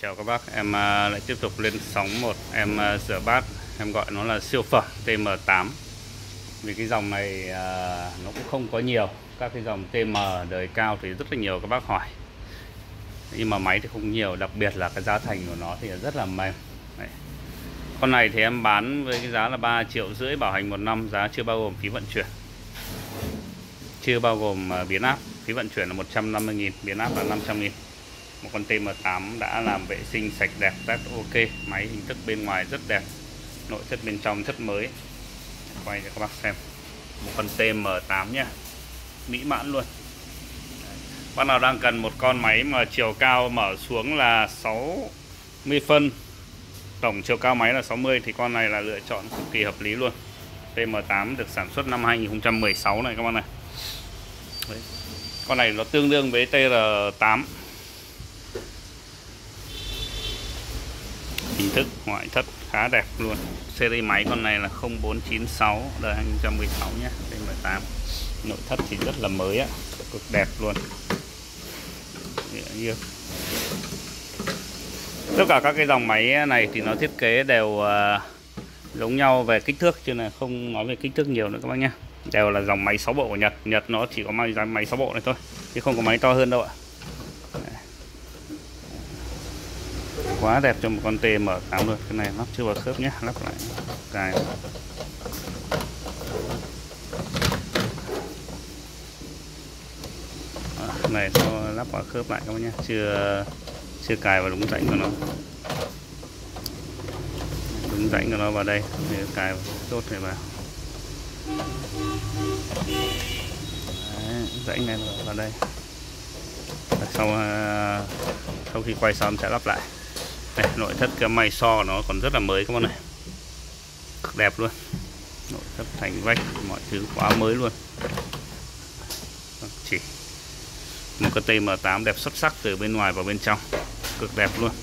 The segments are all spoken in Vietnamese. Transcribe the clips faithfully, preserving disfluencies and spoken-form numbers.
Chào các bác, em lại tiếp tục lên sóng một em rửa bát, em gọi nó là siêu phẩm T M tám. Vì cái dòng này nó cũng không có nhiều. Các cái dòng T M đời cao thì rất là nhiều các bác hỏi, nhưng mà máy thì không nhiều, đặc biệt là cái giá thành của nó thì rất là mềm. Đấy. Con này thì em bán với cái giá là ba triệu rưỡi, bảo hành một năm, giá chưa bao gồm phí vận chuyển, chưa bao gồm biến áp. Phí vận chuyển là một trăm năm mươi nghìn, biến áp là năm trăm nghìn. Một con T M tám đã làm vệ sinh sạch đẹp, rất ok. Máy hình thức bên ngoài rất đẹp, nội thất bên trong rất mới. Quay cho các bác xem một con T M tám nhá, mỹ mãn luôn. Bác nào đang cần một con máy mà chiều cao mở xuống là sáu mươi phân, tổng chiều cao máy là sáu mươi, thì con này là lựa chọn cực kỳ hợp lý luôn. T M tám được sản xuất năm hai nghìn không trăm mười sáu này các bạn này. Đấy. Con này nó tương đương với T R tám. Hình thức ngoại thất khá đẹp luôn. Series máy con này là không bốn chín sáu đời hai nghìn không trăm mười sáu nhé, T M tám. Nội thất thì rất là mới á, cực đẹp luôn. Tất cả các cái dòng máy này thì nó thiết kế đều uh, giống nhau về kích thước, chứ là không nói về kích thước nhiều nữa các bác nhé. Đều là dòng máy sáu bộ của Nhật. Nhật nó chỉ có máy máy sáu bộ này thôi, chứ không có máy to hơn đâu ạ. Quá đẹp cho một con T M tám luôn. Cái này lắp chưa vào khớp nhé, lắp lại cài. À, này nó lắp vào khớp lại các bác nhé, chưa chưa cài vào đúng rãnh của nó. Đúng rãnh của nó vào đây để cài chốt này vào. Đấy, rãnh này vào đây. Sau sau khi quay xong sẽ lắp lại. Đây, nội thất cái máy so nó còn rất là mới các bạn này, cực đẹp luôn. Nội thất thành vách, mọi thứ quá mới luôn. Chỉ một cái T M tám đẹp xuất sắc từ bên ngoài và bên trong, cực đẹp luôn.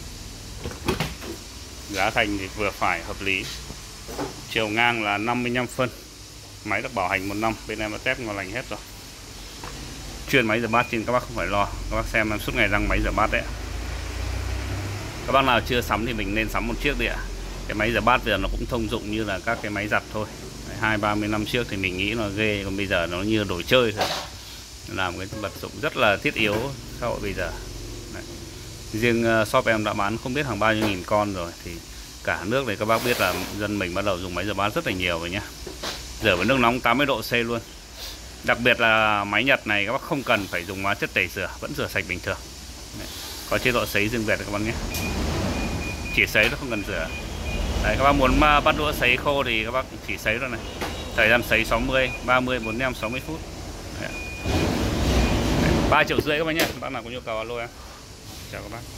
Giá thành thì vừa phải, hợp lý. Chiều ngang là năm mươi lăm phân. Máy được bảo hành một năm, bên em đã test ngon lành hết rồi. Chuyên máy rửa bát trên các bác không phải lo. Các bác xem em suốt ngày răng máy rửa bát đấy. Các bác nào chưa sắm thì mình nên sắm một chiếc đi ạ. Cái máy rửa bát giờ nó cũng thông dụng như là các cái máy giặt thôi. Hai ba mươi năm trước thì mình nghĩ nó ghê, còn bây giờ nó như đồ chơi thôi. Làm cái vật dụng rất là thiết yếu xã hội bây giờ. Đấy. Riêng shop em đã bán không biết hàng bao nhiêu nghìn con rồi, thì cả nước này các bác biết là dân mình bắt đầu dùng máy rửa bát rất là nhiều rồi nhá. Rửa với nước nóng tám mươi độ C luôn. Đặc biệt là máy Nhật này các bác không cần phải dùng hóa chất tẩy rửa, vẫn rửa sạch bình thường. Đấy. Có chế độ sấy riêng biệt các bác nhé, chỉ sấy nó không cần rửa. Đấy, các bác muốn bắt đũa sấy khô thì các bác chỉ sấy rồi này. Thời gian sấy sáu mươi, ba mươi, bốn mươi lăm, sáu mươi phút. Đấy. Đấy, ba triệu rưỡi các bác nhé. Bác nào có nhu cầu alo em. Chào các bác.